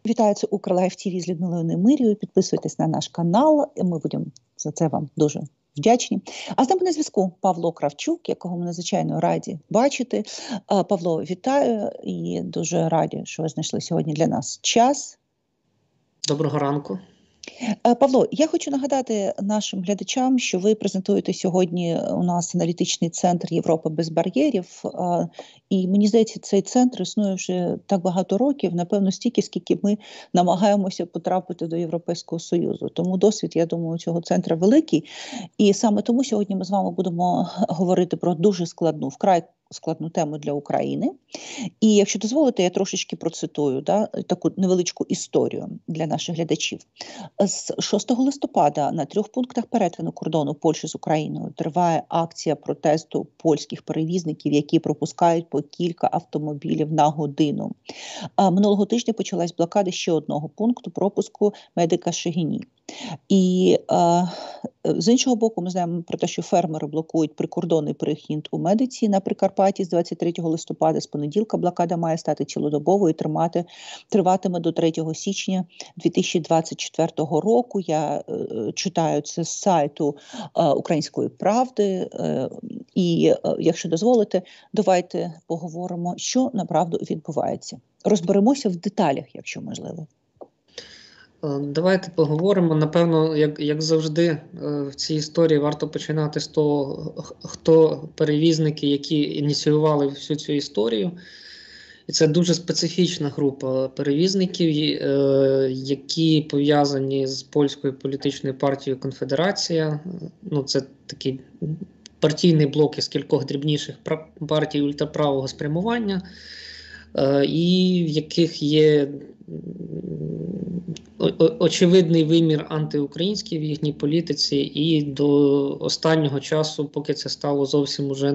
Вітаю, це Укрлайф ТВ з Людмилою Немирєю. Підписуйтесь на наш канал, ми будемо за це вам дуже вдячні. А з нами на зв'язку Павло Кравчук, якого ми надзвичайно раді бачити. Павло, вітаю і дуже раді, що ви знайшли сьогодні для нас час. Доброго ранку. Павло, я хочу нагадати нашим глядачам, що ви презентуєте сьогодні у нас аналітичний центр Європа без бар'єрів. І мені здається, цей центр існує вже так багато років, напевно, стільки, скільки ми намагаємося потрапити до Європейського Союзу. Тому досвід, я думаю, цього центру великий. І саме тому сьогодні ми з вами будемо говорити про дуже складну, вкрай складну тему для України. І якщо дозволите, я трошечки процитую таку невеличку історію для наших глядачів. З 6 листопада на 3 пунктах перетину кордону Польщі з Україною триває акція протесту польських перевізників, які пропускають по кілька автомобілів на годину. Минулого тижня почалась блокада ще одного пункту пропуску медика Шегині. І з іншого боку, ми знаємо про те, що фермери блокують прикордонний перехід у Медиці на Прикарпатті з 23 листопада. З понеділка блокада має стати цілодобовою і триватиме до 3 січня 2024 року. Я читаю це з сайту Української правди. І якщо дозволите, давайте поговоримо, що направду відбувається. Розберемося в деталях, якщо можливо. Давайте поговоримо. Напевно, як завжди, в цій історії варто починати з того, хто перевізники, які ініціювали всю цю історію. І це дуже специфічна група перевізників, які пов'язані з польською політичною партією «Конфедерація». Ну, це такий партійний блок із кількох дрібніших партій ультраправого спрямування, і в яких є очевидний вимір антиукраїнський в їхній політиці, і до останнього часу, поки це стало зовсім уже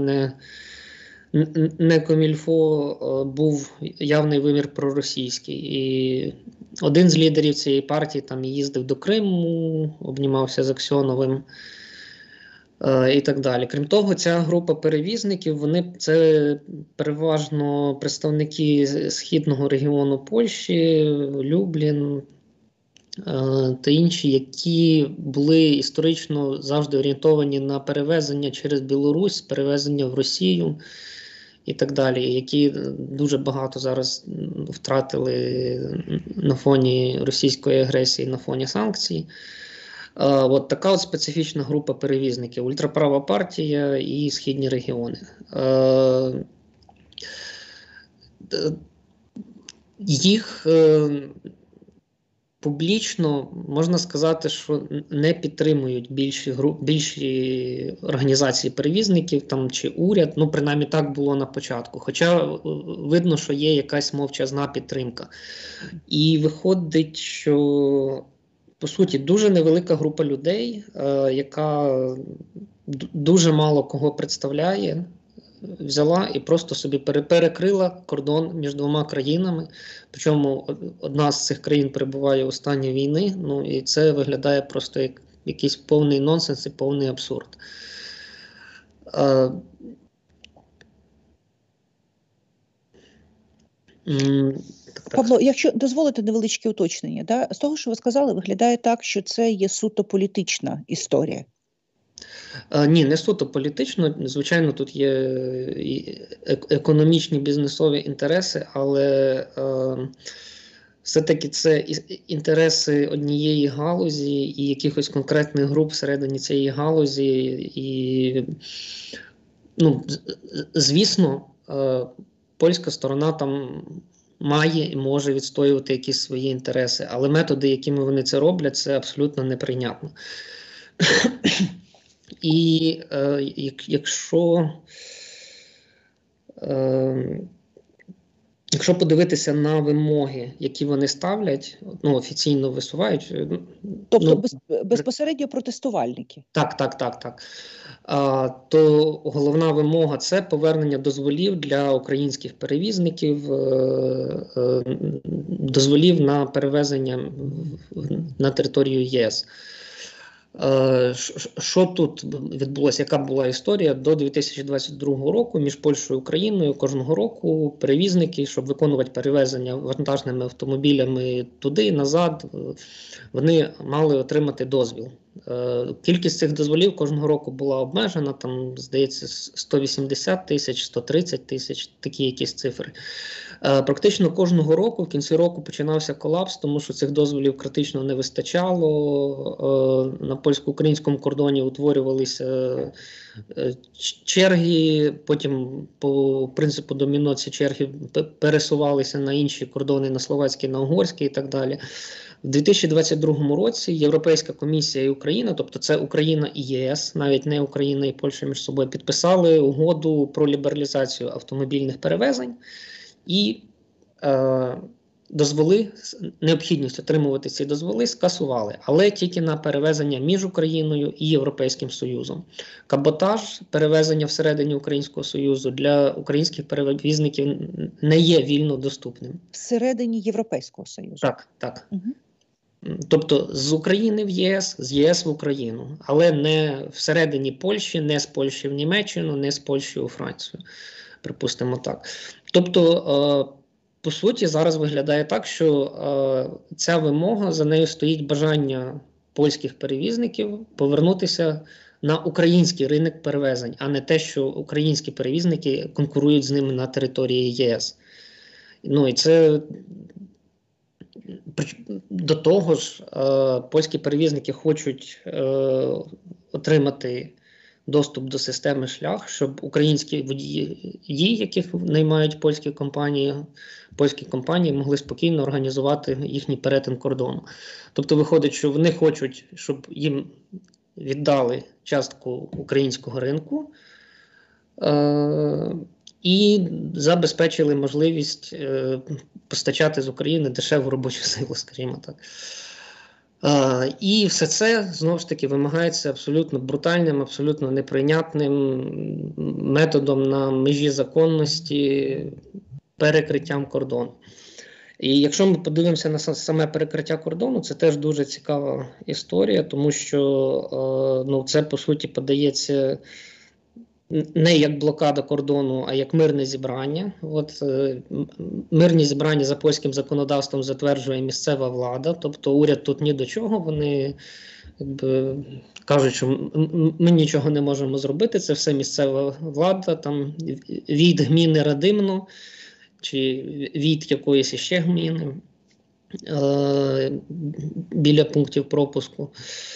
не комільфо, був явний вимір проросійський. І один з лідерів цієї партії там їздив до Криму, обнімався з Аксьоновим і так далі. Крім того, ця група перевізників, вони це переважно представники східного регіону Польщі, Люблін та інші, які були історично завжди орієнтовані на перевезення через Білорусь, перевезення в Росію і так далі, які дуже багато зараз втратили на фоні російської агресії, на фоні санкцій. От така от специфічна група перевізників, ультраправа партія і східні регіони. Їх публічно можна сказати, що не підтримують більші організації перевізників там, чи уряд, ну принаймні так було на початку. Хоча видно, що є якась мовчазна підтримка. І виходить, що по суті, дуже невелика група людей, яка дуже мало кого представляє, взяла і просто собі перекрила кордон між двома країнами. Причому одна з цих країн перебуває у стані війни, ну і це виглядає просто як якийсь повний нонсенс і повний абсурд. Павло, якщо дозволите невеличке уточнення, з того, що ви сказали, виглядає так, що це є суто політична історія. Ні, не суто політично. Звичайно, тут є і економічні, бізнесові інтереси, але все-таки це інтереси однієї галузі і якихось конкретних груп всередині цієї галузі. І, ну, звісно, польська сторона там має і може відстоювати якісь свої інтереси, але методи, якими вони це роблять, це абсолютно неприйнятно. І якщо подивитися на вимоги, які вони ставлять, ну, офіційно висувають. Тобто безпосередньо протестувальники? Так. То головна вимога – це повернення дозволів для українських перевізників, дозволів на перевезення на територію ЄС. Що тут відбулося, яка була історія? До 2022 року між Польщею і Україною кожного року перевізники, щоб виконувати перевезення вантажними автомобілями туди і назад, вони мали отримати дозвіл. Кількість цих дозволів кожного року була обмежена, там, здається, 180 тисяч, 130 тисяч, такі якісь цифри. Практично кожного року, в кінці року починався колапс, тому що цих дозволів критично не вистачало. На польсько-українському кордоні утворювалися черги, потім по принципу доміно ці черги пересувалися на інші кордони, на словацький, на угорський і так далі. В 2022 році Європейська комісія і Україна, тобто це Україна і ЄС, навіть не Україна і Польща між собою, підписали угоду про лібералізацію автомобільних перевезень і дозволи, необхідність отримувати ці дозволи скасували, але тільки на перевезення між Україною і Європейським Союзом. Каботаж, перевезення всередині Українського Союзу для українських перевізників не є вільно доступним. Всередині Європейського Союзу? Так, так. Угу. Тобто з України в єС, з ЄС в Україну, але не всередині Польщі, не з Польщі в Німеччину, не з Польщі у Францію. Припустимо так. Тобто, по суті, зараз виглядає так, що ця вимога, за нею стоїть бажання польських перевізників повернутися на український ринок перевезень, а не те, що українські перевізники конкурують з ними на території ЄС. Ну і це до того ж, польські перевізники хочуть отримати доступ до системи шлях, щоб українські водії, яких наймають польські компанії могли спокійно організувати їхній перетин кордону. Тобто виходить, що вони хочуть, щоб їм віддали частку українського ринку і забезпечили можливість постачати з України дешеву робочу силу, скажімо так. І все це, знову ж таки, вимагається абсолютно брутальним, абсолютно неприйнятним методом на межі законності, перекриттям кордону. І якщо ми подивимося на саме перекриття кордону, це теж дуже цікава історія, тому що це, по суті, подається не як блокада кордону, а як мирне зібрання. Мирні зібрання за польським законодавством затверджує місцева влада, тобто уряд тут ні до чого, вони кажуть, що ми нічого не можемо зробити, це все місцева влада, там від гміни Радимно, чи від якоїсь іще гміни біля пунктів пропуску.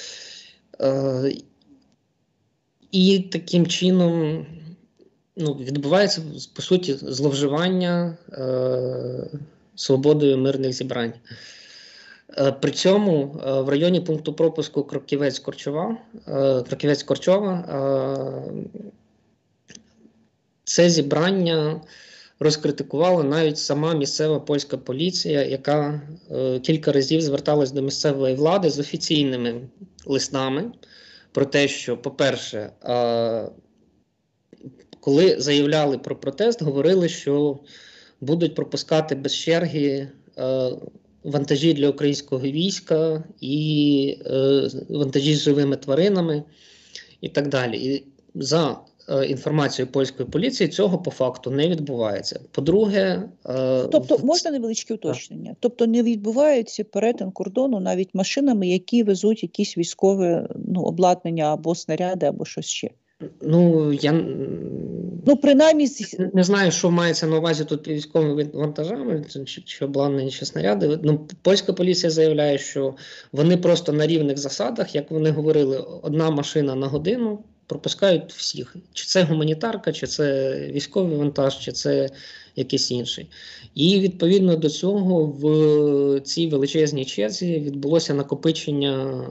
І таким чином відбувається, по суті, зловживання свободою мирних зібрань. При цьому в районі пункту пропуску Кроківець-Корчова це зібрання розкритикувала навіть сама місцева польська поліція, яка кілька разів зверталась до місцевої влади з офіційними листами про те, що, по-перше, коли заявляли про протест, говорили, що будуть пропускати без черги вантажі для українського війська і вантажі з живими тваринами і так далі. І за інформацією польської поліції цього по факту не відбувається. По-друге... Тобто, можна невеличке уточнення? Тобто не відбувається перетин кордону навіть машинами, які везуть якісь військове обладнання або снаряди, або щось ще? Принаймні... Не знаю, що мається на увазі тут під військовими вантажами, чи обладнання, чи снаряди. Польська поліція заявляє, що вони просто на рівних засадах, як вони говорили, одна машина на годину, пропускають всіх. Чи це гуманітарка, чи це військовий вантаж, чи це якийсь інший. І відповідно до цього в цій величезній черзі відбулося накопичення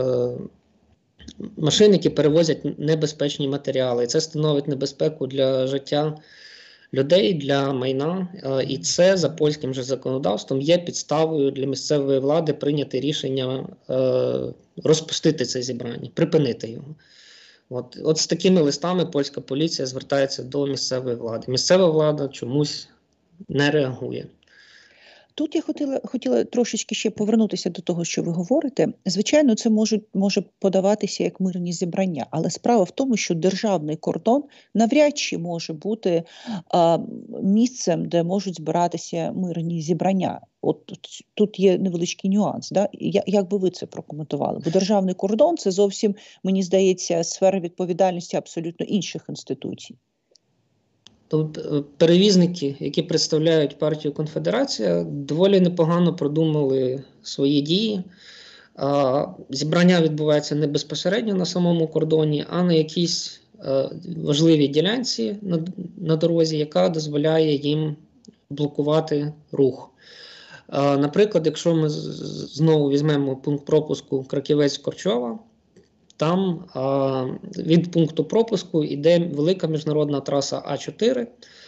машин, які перевозять небезпечні матеріали. І це становить небезпеку для життя людей, для майна. І це за польським же законодавством є підставою для місцевої влади прийняти рішення розпустити це зібрання, припинити його. От з такими листами польська поліція звертається до місцевої влади. Місцева влада чомусь не реагує. Тут я хотіла трошечки ще повернутися до того, що ви говорите. Звичайно, це може подаватися як мирні зібрання, але справа в тому, що державний кордон навряд чи може бути місцем, де можуть збиратися мирні зібрання. От тут є невеличкий нюанс. Да? Як би ви це прокоментували? Бо державний кордон – це зовсім, мені здається, сфера відповідальності абсолютно інших інституцій. Тут перевізники, які представляють партію Конфедерація, доволі непогано продумали свої дії. Зібрання відбувається не безпосередньо на самому кордоні, а на якійсь важливій ділянці на дорозі, яка дозволяє їм блокувати рух. Наприклад, якщо ми знову візьмемо пункт пропуску Краківець-Корчова, там від пункту пропуску йде велика міжнародна траса А4,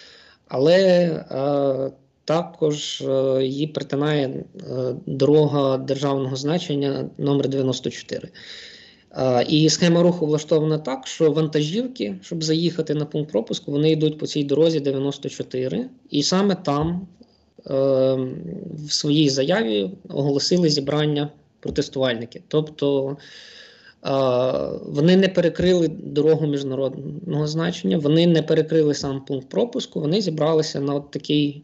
але також її притинає дорога державного значення номер 94. І схема руху влаштована так, що вантажівки, щоб заїхати на пункт пропуску, вони йдуть по цій дорозі 94. І саме там в своїй заяві оголосили зібрання протестувальники. Тобто вони не перекрили дорогу міжнародного значення, вони не перекрили сам пункт пропуску, вони зібралися на от такій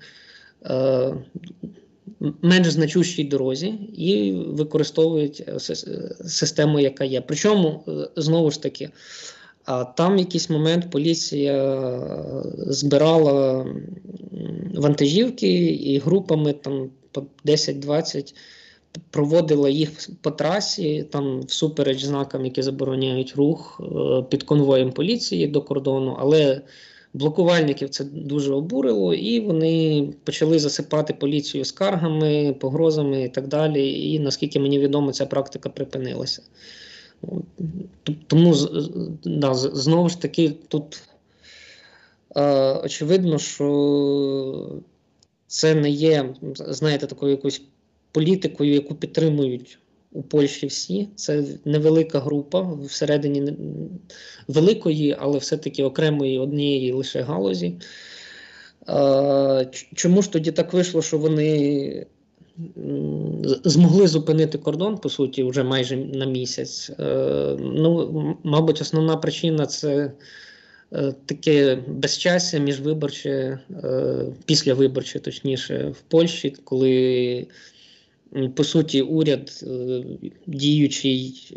менш значущій дорозі і використовують систему, яка є. Причому, знову ж таки, там в якийсь момент поліція збирала вантажівки і групами там по 10-20 проводила їх по трасі, там всупереч знакам, які забороняють рух, під конвоєм поліції до кордону, але блокувальників це дуже обурило, і вони почали засипати поліцію скаргами, погрозами і так далі, і, наскільки мені відомо, ця практика припинилася. Тому, да, знову ж таки, тут очевидно, що це не є, знаєте, такою якоюсь політикою, яку підтримують у Польщі всі. Це невелика група всередині великої, але все-таки окремої однієї лише галузі. Чому ж тоді так вийшло, що вони змогли зупинити кордон, по суті, вже майже на місяць? Ну, мабуть, основна причина – це таке безчастя міжвиборче, післявиборче, точніше, в Польщі, коли, по суті, уряд діючий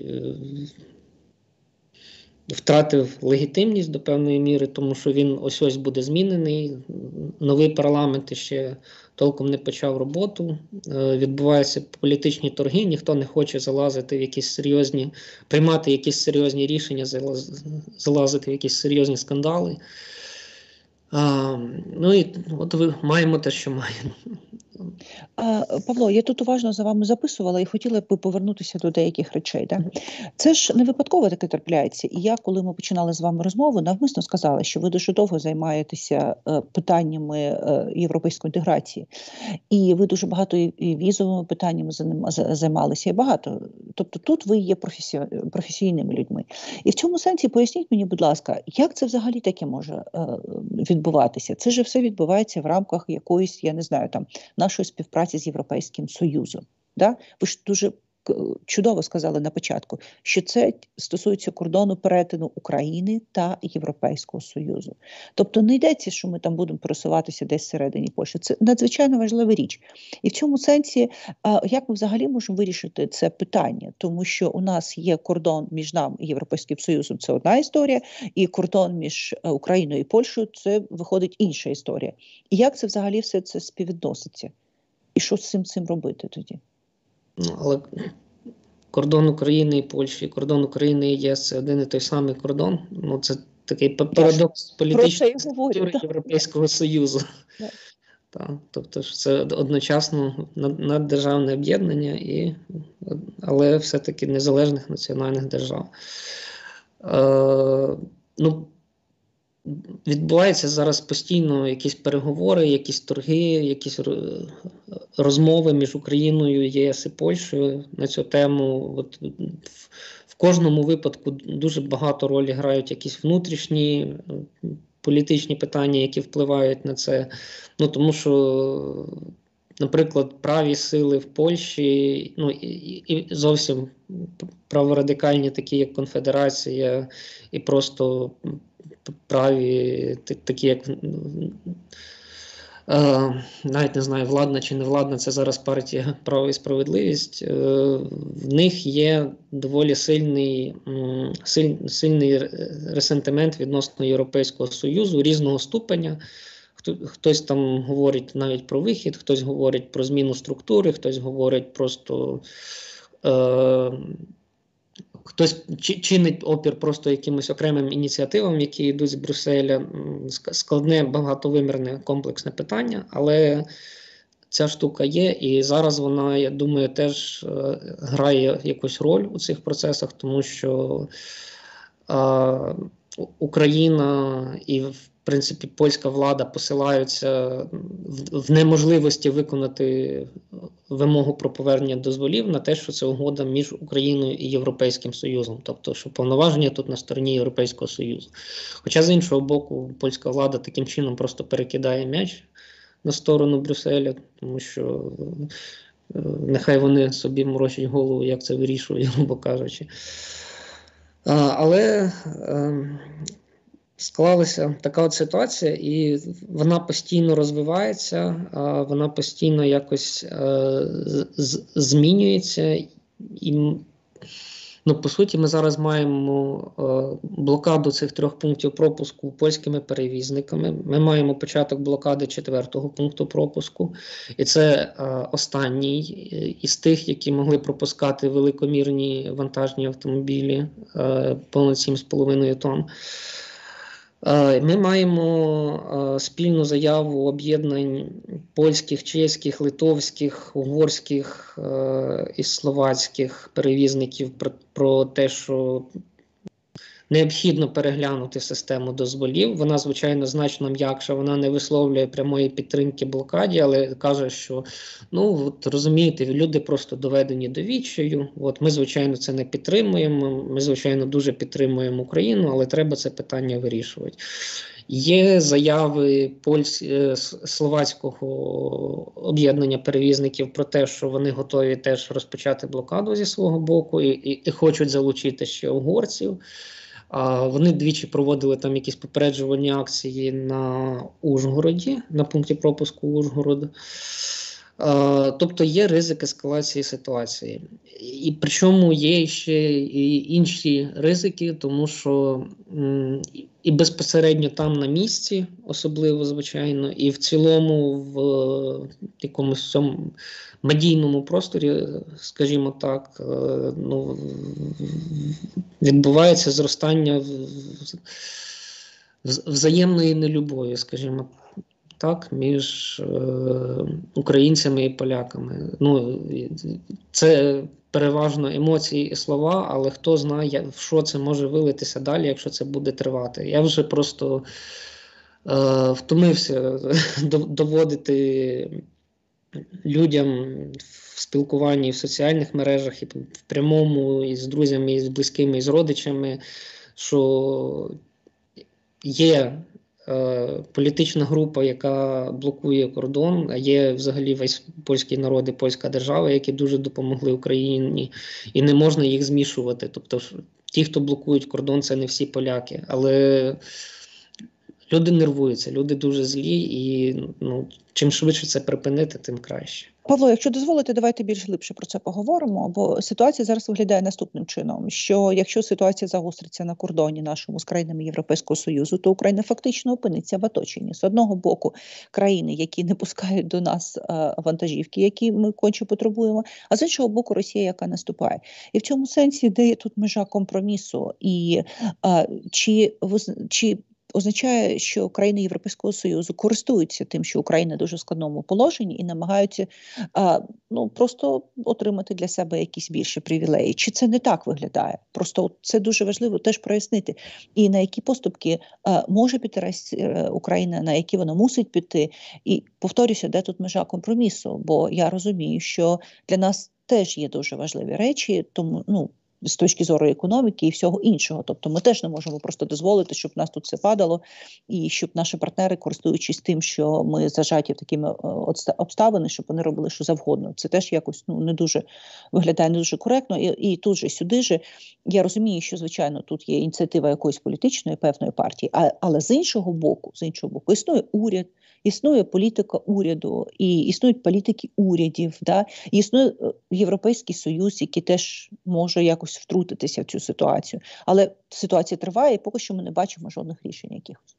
втратив легітимність до певної міри, тому що він ось-ось буде змінений. Новий парламент ще толком не почав роботу. Відбуваються політичні торги, ніхто не хоче залазити в якісь серйозні, приймати якісь серйозні рішення, залазити в якісь серйозні скандали. Ну і от маємо те, що маємо. Павло, я тут уважно за вами записувала і хотіла б повернутися до деяких речей. Да? Це ж не випадково таке трапляється. І я, коли ми починали з вами розмову, навмисно сказала, що ви дуже довго займаєтеся питаннями європейської інтеграції. І ви дуже багато і візовими питаннями займалися, і багато. Тобто тут ви є професійними людьми. І в цьому сенсі поясніть мені, будь ласка, як це взагалі таке може відбуватися? Це ж все відбувається в рамках якоїсь, я не знаю, там, нашої співпраці з Європейським Союзом. Да? Ви ж дуже чудово сказали на початку, що це стосується кордону перетину України та Європейського Союзу. Тобто не йдеться, що ми там будемо пересуватися десь всередині Польщі. Це надзвичайно важлива річ. І в цьому сенсі, як ми взагалі можемо вирішити це питання? Тому що у нас є кордон між нами і Європейським Союзом, це одна історія, і кордон між Україною і Польщею, це виходить інша історія. І як це взагалі все це співвідноситься? І що з цим робити тоді? Ну, але кордон України і Польщі, кордон України і ЄС – це один і той самий кордон. Ну, це такий парадокс політичної структури Європейського Союзу. Тобто це одночасно наддержавне об'єднання, але все-таки незалежних національних держав. Ну, відбуваються зараз постійно якісь переговори, якісь торги, якісь розмови між Україною, ЄС і Польщею на цю тему. От в кожному випадку дуже багато ролі грають якісь внутрішні політичні питання, які впливають на це. Ну, тому що наприклад, праві сили в Польщі, ну і зовсім праворадикальні, такі як Конфедерація, і просто праві, такі як навіть не знаю, владна чи не владна, це зараз партія «Право і справедливість», в них є доволі сильний ресентимент відносно Європейського Союзу різного ступеня. Хтось там говорить навіть про вихід, хтось говорить про зміну структури, хтось говорить просто... Хтось чинить опір просто якимось окремим ініціативам, які йдуть з Брюсселя. Складне, багатовимірне, комплексне питання, але ця штука є, і зараз вона, я думаю, теж грає якусь роль у цих процесах, тому що Україна і, в принципі, польська влада посилаються в неможливості виконати вимогу про повернення дозволів на те, що це угода між Україною і Європейським Союзом. Тобто, що повноваження тут на стороні Європейського Союзу. Хоча, з іншого боку, польська влада таким чином просто перекидає м'яч на сторону Брюсселя, тому що нехай вони собі морочать голову, як це вирішують, грубо кажучи. Але склалася така от ситуація, і вона постійно розвивається, вона постійно якось змінюється. І, по суті, ми зараз маємо блокаду цих 3 пунктів пропуску польськими перевізниками. Ми маємо початок блокади 4-го пункту пропуску. І це останній із тих, які могли пропускати великомірні вантажні автомобілі понад 7,5 тонн. Ми маємо спільну заяву об'єднань польських, чеських, литовських, угорських і словацьких перевізників про те, що необхідно переглянути систему дозволів. Вона, звичайно, значно м'якша, вона не висловлює прямої підтримки блокаді, але каже, що, розумієте, люди просто доведені до відчаю. Ми, звичайно, це не підтримуємо, ми, звичайно, дуже підтримуємо Україну, але треба це питання вирішувати. Є заяви словацького об'єднання перевізників про те, що вони готові теж розпочати блокаду зі свого боку і хочуть залучити ще угорців. Вони двічі проводили там якісь попереджувальні акції на Ужгороді, на пункті пропуску Ужгород. Тобто є ризик ескалації ситуації. І причому є ще і інші ризики, тому що і безпосередньо там на місці, особливо, звичайно, і в цілому в якомусь цьому медійному просторі, скажімо так, відбувається зростання взаємної нелюбові, скажімо так, між українцями і поляками. Це переважно емоції і слова, але хто знає, в що це може вилитися далі, якщо це буде тривати. Я вже просто втомився доводити людям в спілкуванні в соціальних мережах, і в прямому, і з друзями, і з близькими, і з родичами, що є політична група, яка блокує кордон, а є взагалі весь польський народ і польська держава, які дуже допомогли Україні, і не можна їх змішувати. Тобто ті, хто блокують кордон, це не всі поляки, але люди нервуються, люди дуже злі, і чим швидше це припинити, тим краще. Павло, якщо дозволите, давайте більш глибше про це поговоримо, бо ситуація зараз виглядає наступним чином, що якщо ситуація загостриться на кордоні нашому з країнами Європейського Союзу, то Україна фактично опиниться в оточенні. З одного боку, країни, які не пускають до нас вантажівки, які ми конче потребуємо, а з іншого боку, Росія, яка наступає. І в цьому сенсі, де є тут межа компромісу, і чи означає, що країни Європейського Союзу користуються тим, що Україна в дуже складному положенні, і намагаються просто отримати для себе якісь більші привілеї. Чи це не так виглядає? Просто це дуже важливо теж прояснити. І на які поступки може піти Україна, на які вона мусить піти. І повторюся, де тут межа компромісу? Бо я розумію, що для нас теж є дуже важливі речі, тому з точки зору економіки і всього іншого. Тобто ми теж не можемо просто дозволити, щоб в нас тут все падало, і щоб наші партнери, користуючись тим, що ми зажаті в такі обставини, щоб вони робили що завгодно. Це теж якось не дуже виглядає, не дуже коректно. І тут же, сюди же, я розумію, що, звичайно, тут є ініціатива якоїсь політичної певної партії, але з іншого боку, існує уряд, існує політика уряду, і існують політики урядів, да? І існує Європейський Союз, який теж може якось втрутитися в цю ситуацію. Але ситуація триває, і поки що ми не бачимо жодних рішень якихось.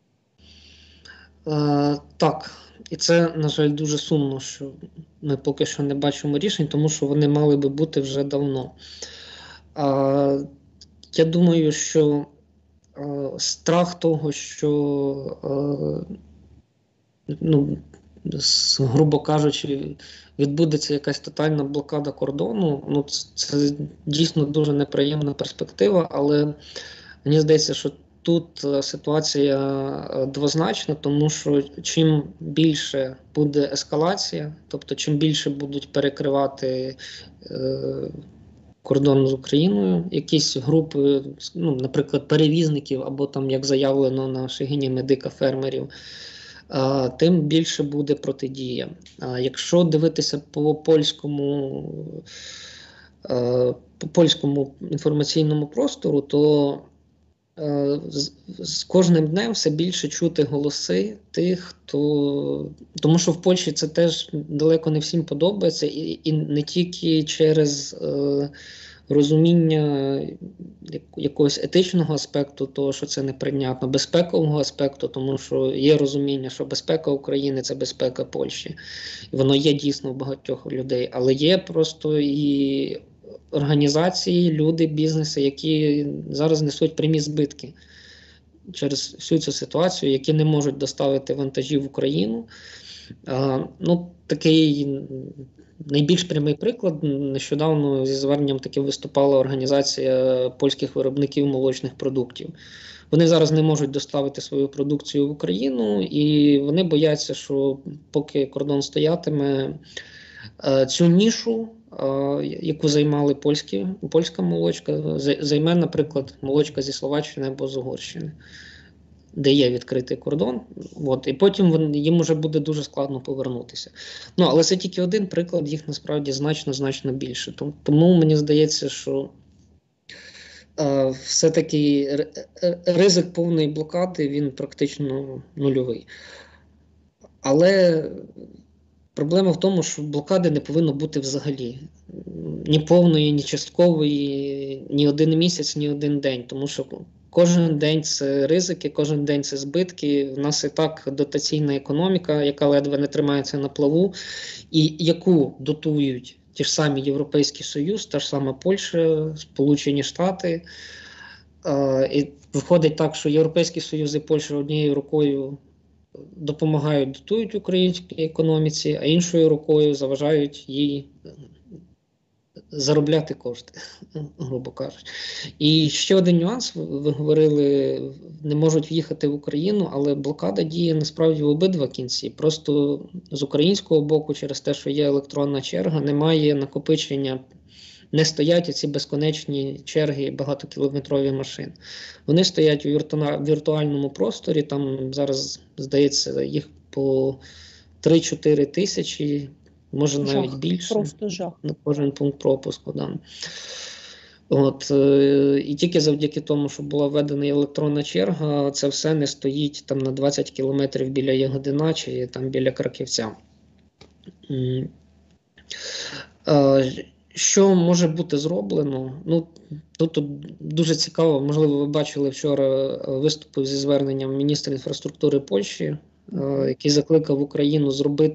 Так, і це, на жаль, дуже сумно, що ми поки що не бачимо рішень, тому що вони мали би бути вже давно. Я думаю, що страх того, що грубо кажучи, відбудеться якась тотальна блокада кордону, це дійсно дуже неприємна перспектива, але мені здається, що тут ситуація двозначна, тому що чим більше буде ескалація, тобто чим більше будуть перекривати кордон з Україною, якісь групи, наприклад, перевізників, або там, як заявлено на Шегині Медика, фермерів, тим більше буде протидія. Якщо дивитися по польському інформаційному простору, то з кожним днем все більше чути голоси тих, хто... Тому що в Польщі це теж далеко не всім подобається, і не тільки через розуміння якогось етичного аспекту, того, що це неприйнятно, безпекового аспекту, тому що є розуміння, що безпека України – це безпека Польщі. І воно є дійсно в багатьох людей, але є просто і організації, люди, бізнеси, які зараз несуть прямі збитки через всю цю ситуацію, які не можуть доставити вантажі в Україну. Такий найбільш прямий приклад. Нещодавно зі зверненням таки виступала організація польських виробників молочних продуктів. Вони зараз не можуть доставити свою продукцію в Україну, і вони бояться, що поки кордон стоятиме, цю нішу, яку займали польська молочка, займе, наприклад, молочка зі Словаччини або з Угорщини, де є відкритий кордон, і потім їм вже буде дуже складно повернутися. Але це тільки один приклад, їх насправді значно більше. Тому мені здається, що все-таки ризик повної блокади, він практично нульовий. Але проблема в тому, що блокади не повинно бути взагалі. Ні повної, ні часткової, ні один місяць, ні один день. Тому що кожен день це ризики, кожен день це збитки. В нас і так дотаційна економіка, яка ледве не тримається на плаву, і яку дотують ті ж самі Європейський Союз, та ж сама Польща, Сполучені Штати. І виходить так, що Європейський Союз і Польща однією рукою допомагають, дотують українській економіці, а іншою рукою заважають їй заробляти кошти, грубо кажучи. І ще один нюанс, ви говорили, не можуть в'їхати в Україну, але блокада діє насправді в обидва кінці. Просто з українського боку, через те, що є електронна черга, немає накопичення, не стоять ці безконечні черги багатокілометрові машин. Вони стоять у віртуальному просторі, там зараз, здається, їх по 3-4 тисячі, може навіть більше, просто жах. На кожен пункт пропуску. Да. І тільки завдяки тому, що була введена електронна черга, це все не стоїть там на 20 кілометрів біля Ягодина чи там біля Краківця. Що може бути зроблено? Тут дуже цікаво, можливо, ви бачили вчора виступив зі зверненням міністра інфраструктури Польщі, який закликав Україну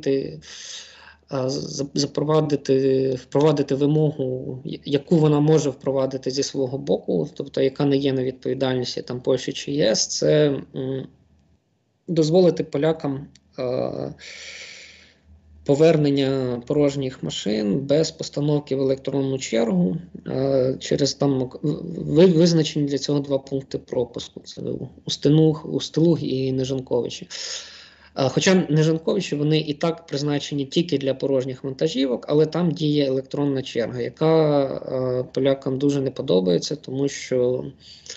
впровадити вимогу, яку вона може впровадити зі свого боку, тобто яка не є на відповідальності там Польщі чи ЄС, це дозволити полякам повернення порожніх машин без постановки в електронну чергу через там визначені для цього 2 пункти пропуску. Це Устилуг і Нежанковичі. Хоча нежанковіші, вони і так призначені тільки для порожніх вантажівок, але там діє електронна черга, яка полякам дуже не подобається, тому що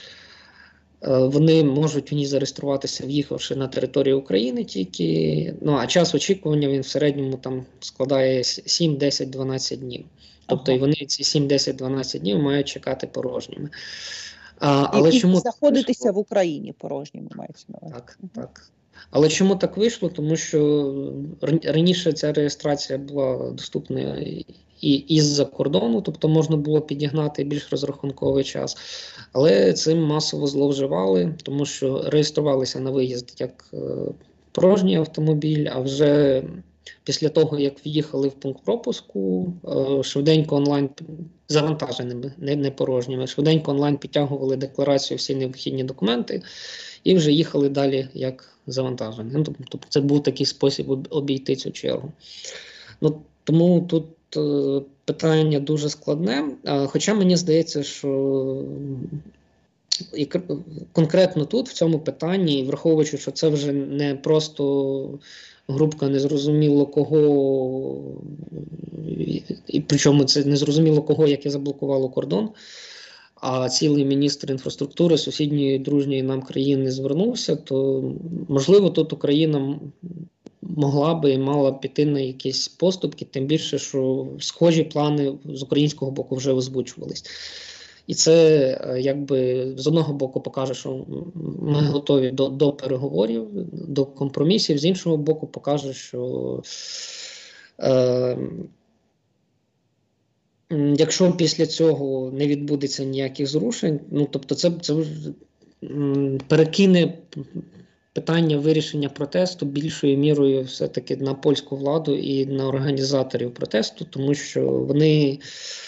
вони можуть в ній зареєструватися, в'їхавши на територію України тільки, а час очікування він в середньому там складає 7, 10, 12 днів. Тобто і вони ці 7, 10, 12 днів мають чекати порожніми. Але і чому знаходитися в Україні порожніми мається на увазі. Так. Але чому так вийшло? Тому що раніше ця реєстрація була доступна і із-за кордону, тобто можна було підігнати більш розрахунковий час. Але цим масово зловживали, тому що реєструвалися на виїзд як порожній автомобіль, а вже після того, як в'їхали в пункт пропуску, швиденько онлайн завантаженими, не порожніми, швиденько онлайн підтягували декларацію, всі необхідні документи і вже їхали далі як завантажені. Тобто це був такий спосіб обійти цю чергу. Тому тут питання дуже складне, хоча мені здається, що і конкретно тут, в цьому питанні, враховуючи, що це вже не просто групка незрозуміло кого, і причому це незрозуміло кого, яке заблокувало кордон, а цілий міністр інфраструктури сусідньої дружньої нам країни звернувся, то, можливо, тут Україна могла би і мала піти на якісь поступки, тим більше, що схожі плани з українського боку вже озвучувались. І це якби з одного боку покаже, що ми готові до переговорів, до компромісів, з іншого боку покаже, що якщо після цього не відбудеться ніяких зрушень, тобто це перекине питання вирішення протесту більшою мірою все-таки на польську владу і на організаторів протесту, тому що вони,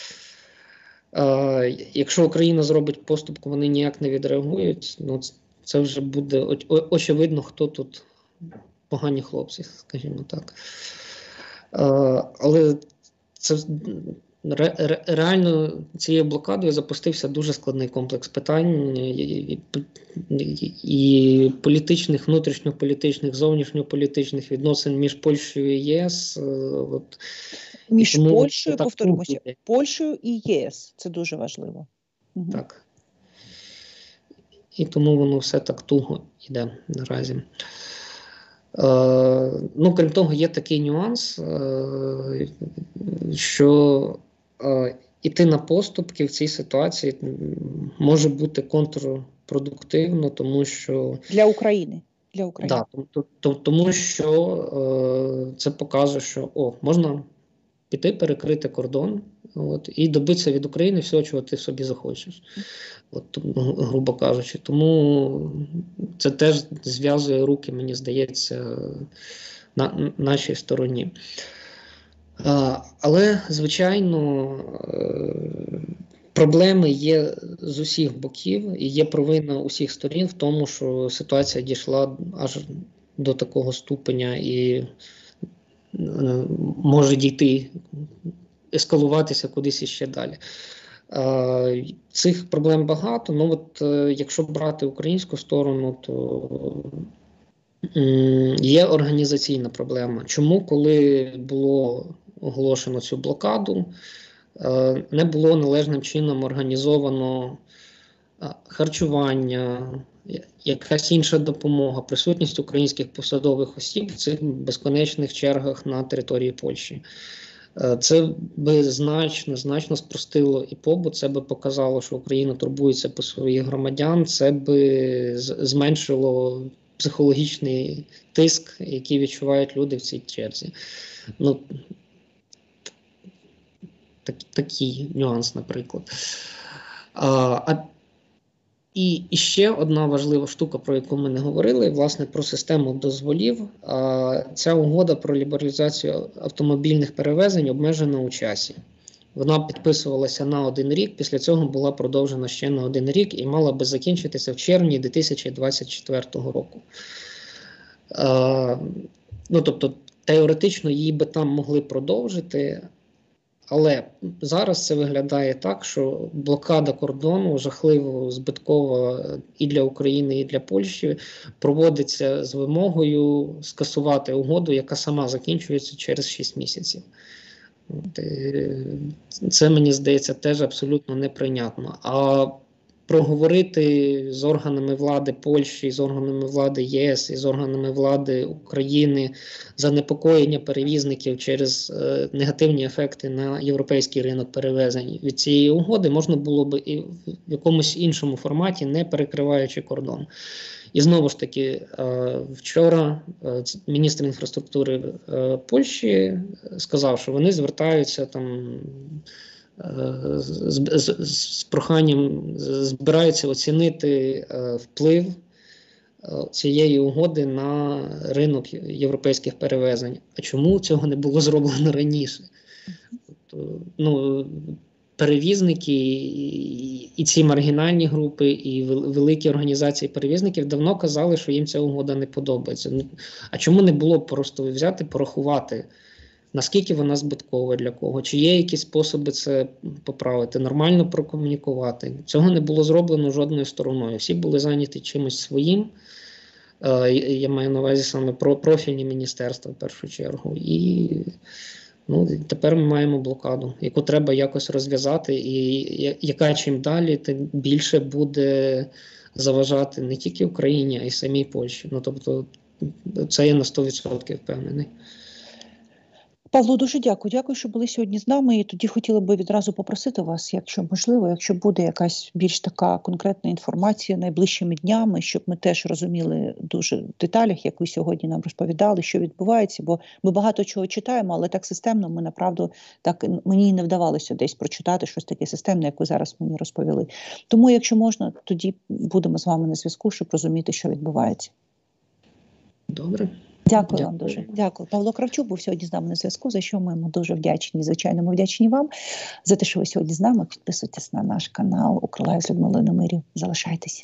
якщо Україна зробить поступку, вони ніяк не відреагують, це вже буде очевидно, хто тут погані хлопці, скажімо так. Але це реально цією блокадою запустився дуже складний комплекс питань і політичних, внутрішньополітичних, зовнішньополітичних відносин між Польщею і ЄС. Між Польщею, повторюємося, Польщею і єС. Це дуже важливо. Так. І тому воно все так туго йде наразі. Крім того, є такий нюанс, що іти на поступки в цій ситуації може бути контрпродуктивно, тому що... Для України. Да, тому що це покаже, що можна піти, перекрити кордон, і добитися від України всього, чого ти собі захочеш, грубо кажучи. Тому це теж зв'язує руки, мені здається, на нашій стороні. Але, звичайно, проблеми є з усіх боків, і є провина усіх сторін в тому, що ситуація дійшла аж до такого ступеня і може дійти, ескалуватися кудись іще далі. Цих проблем багато, якщо брати українську сторону, то є організаційна проблема. Чому, коли було оголошено цю блокаду, не було належним чином організовано харчування, якась інша допомога, присутність українських посадових осіб в цих безконечних чергах на території Польщі. Це би значно спростило і побут, це би показало, що Україна турбується про своїх громадян, це би зменшило психологічний тиск, який відчувають люди в цій черзі. Такий нюанс, наприклад. І ще одна важлива штука, про яку ми не говорили, власне, про систему дозволів. Ця угода про лібералізацію автомобільних перевезень обмежена у часі. Вона підписувалася на 1 рік, після цього була продовжена ще на 1 рік і мала би закінчитися в червні 2024 року. Тобто, теоретично її би там могли продовжити, Але зараз це виглядає так, що блокада кордону жахливо збиткова і для України, і для Польщі проводиться з вимогою скасувати угоду, яка сама закінчується через 6 місяців. Це, мені здається, теж абсолютно неприйнятно. А проговорити з органами влади Польщі, з органами влади ЄС і з органами влади України занепокоєння перевізників через негативні ефекти на європейський ринок перевезень від цієї угоди можна було б і в якомусь іншому форматі, не перекриваючи кордон. І знову ж таки, вчора міністр інфраструктури Польщі сказав, що вони звертаються там з проханням, збираються оцінити вплив цієї угоди на ринок європейських перевезень. А чому цього не було зроблено раніше? Перевізники і ці маргінальні групи, і великі організації перевізників давно казали, що їм ця угода не подобається. А чому не було просто взяти, порахувати, наскільки вона збиткова для кого? Чи є якісь способи це поправити, нормально прокомунікувати? Цього не було зроблено жодною стороною. Всі були зайняті чимось своїм. Я маю на увазі саме про профільні міністерства в першу чергу. І тепер ми маємо блокаду, яку треба якось розв'язати, і яка чим далі, тим більше буде заважати не тільки Україні, а й самій Польщі. Тобто, це я на 100% впевнений. Павло, дуже дякую. Дякую, що були сьогодні з нами. І тоді хотіла би відразу попросити вас, якщо можливо, якщо буде якась більш така конкретна інформація найближчими днями, щоб ми теж розуміли дуже в деталях, як ви сьогодні нам розповідали, що відбувається, бо ми багато чого читаємо, але так системно ми, направду, так мені не вдавалося десь прочитати щось таке системне, як ви зараз мені розповіли. Тому, якщо можна, тоді будемо з вами на зв'язку, щоб розуміти, що відбувається. Добре. Дякую вам дуже. Дякую. Павло Кравчук був сьогодні з нами на зв'язку, за що ми йому дуже вдячні. Звичайно, ми вдячні вам за те, що ви сьогодні з нами. Підписуйтесь на наш канал «Укрлайв» з Людмилою Немирів. Залишайтесь.